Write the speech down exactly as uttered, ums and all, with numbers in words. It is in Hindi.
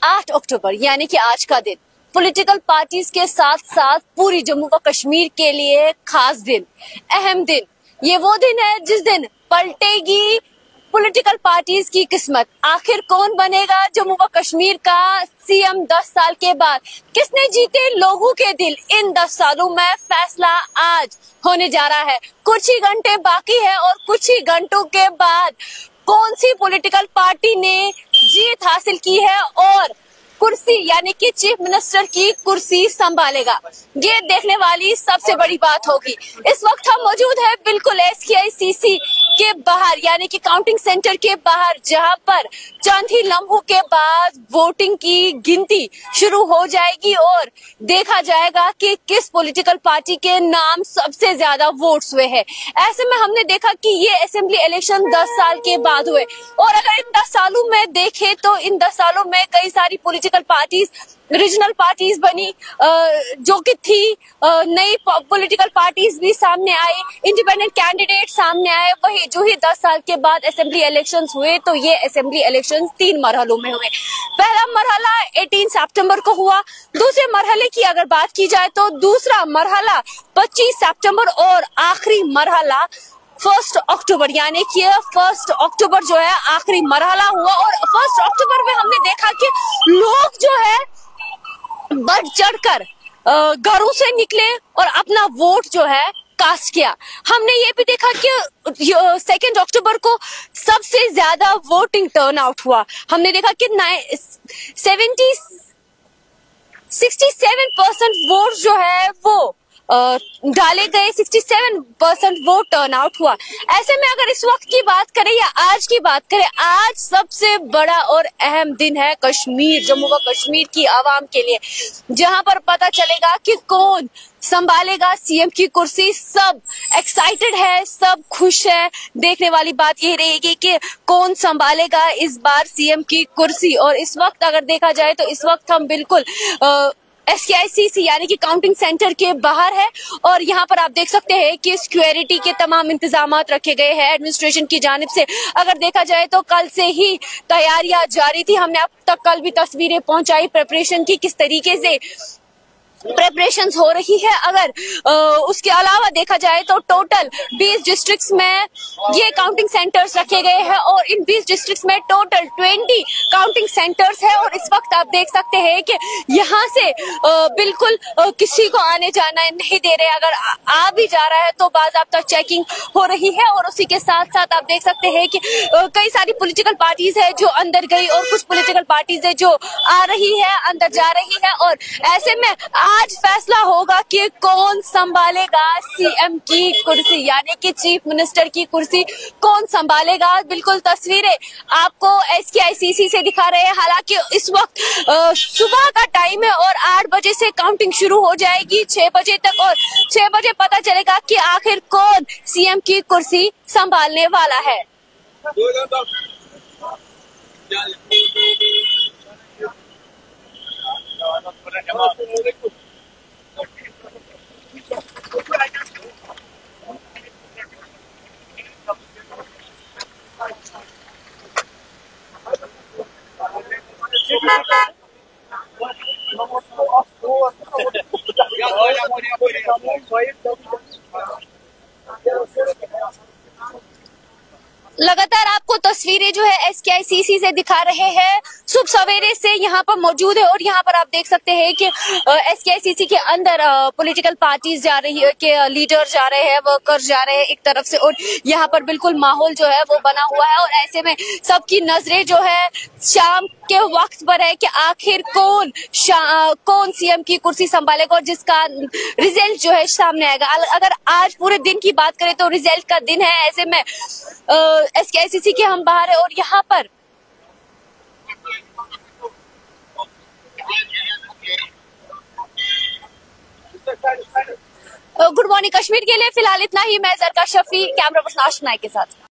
आठ अक्टूबर यानी कि आज का दिन पॉलिटिकल पार्टीज के साथ साथ पूरी जम्मू व कश्मीर के लिए खास दिन, अहम दिन। ये वो दिन है जिस दिन पलटेगी पॉलिटिकल पार्टीज की किस्मत। आखिर कौन बनेगा जम्मू व कश्मीर का सीएम दस साल के बाद? किसने जीते लोगों के दिल? इन दस सालों में फैसला आज होने जा रहा है। कुछ ही घंटे बाकी है और कुछ ही घंटों के बाद कौन सी पॉलिटिकल पार्टी ने जीत हासिल की है और कुर्सी यानी कि चीफ मिनिस्टर की कुर्सी संभालेगा, ये देखने वाली सबसे बड़ी बात होगी। इस वक्त हम मौजूद है बिल्कुल एसकेआईसीसी के बाहर यानी कि काउंटिंग सेंटर के बाहर, जहां पर चंद ही लम्हों के बाद वोटिंग की गिनती शुरू हो जाएगी और देखा जाएगा कि किस पॉलिटिकल पार्टी के नाम सबसे ज्यादा वोट्स हुए हैं। ऐसे में हमने देखा कि ये असेंबली इलेक्शन दस साल के बाद हुए और अगर इन दस सालों में देखें तो इन दस सालों में कई सारी पॉलिटिकल पार्टीज, रीजनल पार्टीज बनी जो कि थी, नई पॉलिटिकल पार्टीज भी सामने आए, इंडिपेंडेंट कैंडिडेट सामने आए। वही जो ही दस साल के बाद असेंबली इलेक्शंस हुए तो ये असेंबली इलेक्शंस तीन मरहलों में हुए। पहला मरहला अठारह सितंबर को हुआ। दूसरे मरहले की अगर बात की जाए तो दूसरा मरहला पच्चीस सितंबर और आखिरी मरहला फर्स्ट अक्टूबर यानी कि फर्स्ट अक्टूबर जो है आखिरी मरहला हुआ। और फर्स्ट अक्टूबर में हमने देखा कि लोग जो है बढ़ चढ़कर घरों से निकले और अपना वोट जो है कास्ट किया। हमने ये भी देखा कि सेकेंड अक्टूबर को सबसे ज्यादा वोटिंग टर्नआउट हुआ। हमने देखा कि seventy sixty seven percent vote जो है वो Uh, डाले गए, सड़सठ परसेंट वोट टर्नआउट हुआ। ऐसे में अगर इस वक्त की बात करें या आज की बात करें, आज सबसे बड़ा और अहम दिन है कश्मीर, जम्मू व कश्मीर की आवाम के लिए, जहां पर पता चलेगा कि कौन संभालेगा सीएम की कुर्सी। सब एक्साइटेड है, सब खुश है। देखने वाली बात ये रहेगी कि कौन संभालेगा इस बार सीएम की कुर्सी। और इस वक्त अगर देखा जाए तो इस वक्त हम बिल्कुल uh, एसकेआईसीसी यानी कि काउंटिंग सेंटर के बाहर है और यहाँ पर आप देख सकते हैं कि सिक्योरिटी के तमाम इंतजाम रखे गए हैं एडमिनिस्ट्रेशन की जानिब से। अगर देखा जाए तो कल से ही तैयारियां जारी थी। हमने अब तक कल भी तस्वीरें पहुंचाई प्रिपरेशन की, किस तरीके से प्रेपरेशंस हो रही है। अगर आ, उसके अलावा देखा जाए तो टोटल बीस डिस्ट्रिक्ट्स में ये काउंटिंग सेंटर्स रखे गए हैं और इन बीस डिस्ट्रिक्ट्स में टोटल बीस काउंटिंग सेंटर्स है। और इस वक्त आप देख सकते हैं कि यहाँ से आ, बिल्कुल आ, किसी को आने जाना नहीं दे रहे। अगर आ, आ भी जा रहा है तो बाज़ाब्ता चेकिंग हो रही है। और उसी के साथ साथ आप देख सकते हैं कि आ, कई सारी पॉलिटिकल पार्टीज है जो अंदर गई और कुछ पॉलिटिकल पार्टीज है जो आ रही है, अंदर जा रही है। और ऐसे में आज फैसला होगा कि कौन संभालेगा सीएम की कुर्सी यानी कि चीफ मिनिस्टर की कुर्सी कौन संभालेगा। बिल्कुल तस्वीरें आपको एसकेआईसीसी से दिखा रहे हैं। हालांकि इस वक्त सुबह का टाइम है और आठ बजे से काउंटिंग शुरू हो जाएगी छह बजे तक और छह बजे पता चलेगा कि आखिर कौन सीएम की कुर्सी संभालने वाला है। लगातार आपको तस्वीरें जो है एसकेआईसीसी से दिखा रहे हैं। सुबह सवेरे से यहाँ पर मौजूद है और यहाँ पर आप देख सकते हैं कि एसकेआईसीसी के अंदर पॉलिटिकल पार्टीज जा रही है, के लीडर जा रहे हैं, वर्कर्स जा रहे हैं एक तरफ से। और यहाँ पर बिल्कुल माहौल जो है वो बना हुआ है और ऐसे में सबकी नजरें जो है शाम के वक्त पर है कि आखिर कौन कौन सीएम की कुर्सी संभालेगा और जिसका रिजल्ट जो है सामने आएगा। अगर आज पूरे दिन की बात करें तो रिजल्ट का दिन है। ऐसे में एसकेआईसीसी के हम बाहर है और यहाँ पर गुड मॉर्निंग कश्मीर के लिए फिलहाल इतना ही। मैं जरका शफी, कैमरा पर्सन आशना के साथ।